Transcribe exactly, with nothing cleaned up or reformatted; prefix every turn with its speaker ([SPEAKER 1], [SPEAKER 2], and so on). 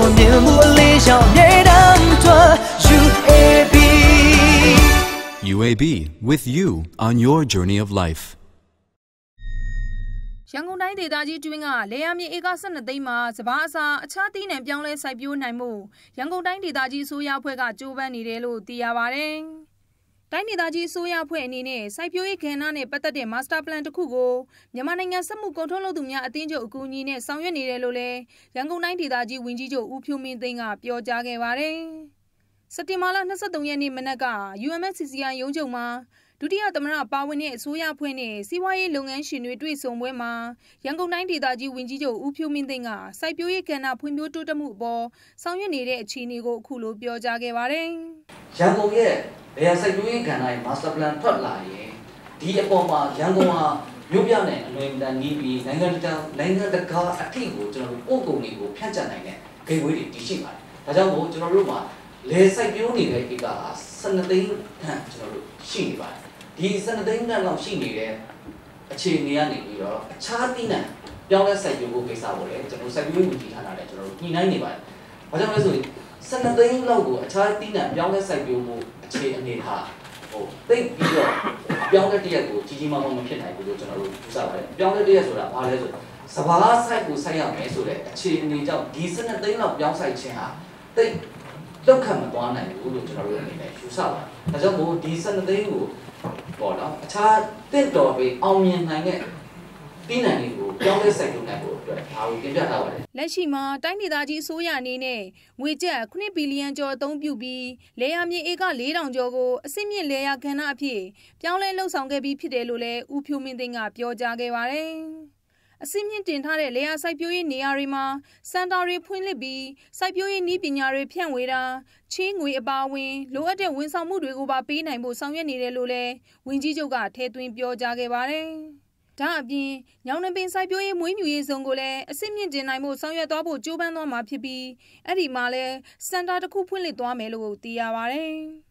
[SPEAKER 1] 面目理想别当作 U A B
[SPEAKER 2] U A B with you on your journey of life.
[SPEAKER 3] ရန်ကုန်တိုင်းဒေသကြီးတွင်းကလေယာဉ်မြေဧကဆယ်နှစ်သိန်းမှာစပါးအစားအခြားသီးနှံပြောင်းလဲစိုက်ပျိုးနိုင်မှုရန်ကုန်တိုင်းဒေသကြီးအစိုးရအဖွဲ့ကကြိုးပမ်းနေတယ်လို့သိရပါတယ်။တိုင်းဒေသကြီးအစိုးရအဖွဲ့အနေနဲ့စိုက်ပျိုးရေးကဏ္ဍနဲ့ပတ်သက်တဲ့ Master Plan တစ်ခုကိုမြန်မာနိုင်ငံစက်မှုကုန်ထုတ်လုပ်သူများအသင်းချုပ်အကူအညီနဲ့ဆောင်ရွက်နေတယ်လို့လည်းရန်ကုန်တိုင်းဒေသကြီးဝန်ကြီးချုပ်ဦးဖြိုးမင်းသိန်းကပြောကြားခဲ့ပါတယ်။စက်တင်ဘာလ၂၃ရက်နေ့မနက်က U M S C C I ရုံးချုပ်မှာဒုတိယသမ္မတပါဝင်တဲ့အစိုးရအဖွဲ့နဲ့စီးပွားရေးလုပ်ငန်းရှင်တွေတွေ့ဆုံပွဲမှာရန်ကုန်တိုင်းဒေသကြီးဝန်ကြီးချုပ်ဦးဖြိုးမင်းသိန်းကစိုက်ပျိုးရေးကဏ္ဍဖွံ့ဖြိုးတိုးတက်မှုအပေါ်ဆောင်ရွက်နေတဲ့အခြေအနေကိုအခုလိုပြောကြားခဲ့ပါတယ်
[SPEAKER 4] ။ရန်ကုန်ရဲ့လယ်ယာစိုက်ပျိုးရေးကဏ္ဍရဲ့ Master Plan ထွက်လာရင်ဒီအပေါ်မှာရန်ကုန်ဟာမြို့ပြနဲ့အလွန်တန်နီးပြီးနိုင်ငံတကာနိုင်ငံတကာအထိကိုကျွန်တော်တို့ပို့ကုန်တွေကိုဖြန့်ကျက်နိုင်တဲ့ဂိတ်ဝေးတွေတည်ရှိပါတယ်။ဒါကြောင့်မို့ကျွန်တော်တို့မှာလယ်စိုက်ပျိုးနေတဲ့ဧကဟာဆယ်နှစ်သိန်းခန့်ကျွန်တော်တို့ရှိနေပါတယ်။ဒီဆယ်နှစ်သိန်းခန့်လောက်ရှိနေတဲ့အခြေအနေကနေပြီးတော့အခြားသီးနှံပြောင်းလဲစိုက်ပျိုးဖို့ကိစ္စပေါ့လေကျွန်တော်စိုက်ပျိုးရေးဝန်ကြီးဌာနနဲ့ကျွန်တော်တို့ညှိနှိုင်းနေပါတယ်။ဘာကြောင့်လဲဆိုရင်ဆယ်နှစ်သိန်းလောက်ကိုအခြားသီးနှံပြောင်းလဲစိုက်ပျိုးမှုအခြေအနေဟာဟိုသိပြီးတော့ပြောင်းလဲတရက်ကိုကြီးကြီးမားမားမဖြစ်နိုင်ဘူးလို့ကျွန်တော်တို့ယူဆပါတယ်။ပြောင်းလဲတရက်ဆိုတာဘာလဲဆိုတော့စဘာစိုက်ကိုစိုက်ရမယ်ဆိုတဲ့အခြေအနေကြောင့်ဒီဆယ်နှစ်သိန်းလောက်ပြောင်းစိုက်ခြင်းဟာသိလောက်ခံမသွားနိုင်ဘူးလို့ကျွန်တော်တို့အနေနဲ့ယူဆပါတယ်။ဒါကြောင့်မို့ဒီဆယ်နှစ်သိန်းကိုပေါ့နော်အခြားတင့်တော်ပြီးအောင်မြင်နိုင်တဲ့ပြည်နယ်တွေကိုပြောင်းလဲစိုက်ထုတ်နိုင်ဖို့အတွက်ဒါကိုတင်ပြထားပါတယ်
[SPEAKER 3] ။လက်ရှိမှာတိုင်းဒေသကြီးအစိုးရအနေနဲ့ငွေကျပ်ခုနှစ်ဘီလီယံကျော်အသုံးပြုပြီးလယ်ယာမြေဧကလေးထောင်ကျော်ကိုအစစ်မြင့်လယ်ယာကဏ္ဍအဖြစ်ပြောင်းလဲလှုပ်ဆောင်ခဲ့ပြီးဖြစ်တယ်လို့လည်းဦးဖြိုးမင်းသိန်းကပြောကြားခဲ့ပါတယ်။အစစ်မြင့်တင်ထားတဲ့လယ်ယာစိုက်ပျိုးရေးနေရာတွေမှာစင်တာတွေဖွင့်လှစ်ပြီးစိုက်ပျိုးရေးနည်းပညာတွေဖြန့်ဝေတာချင်းငွေအပါအဝင်လိုအပ်တဲ့ဝန်ဆောင်မှုတွေကိုပါပေးနိုင်ဖို့ဆောင်ရွက်နေတယ်လို့လည်းဝန်ကြီးချုပ်ကထည့်သွင်းပြောကြားခဲ့ပါတယ်။ဒါအပြင်ညောင်နှပင်စိုက်ပျိုးရေးမွေးမြူရေးဇုံကိုလည်းအစစ်မြင့်တင်နိုင်ဖို့ဆောင်ရွက်သွားဖို့ကြိုးပမ်းသွားမှာဖြစ်ပြီးအဲ့ဒီမှာလည်းစင်တာတစ်ခုဖွင့်လှစ်သွားမယ်လို့သိရပါတယ်။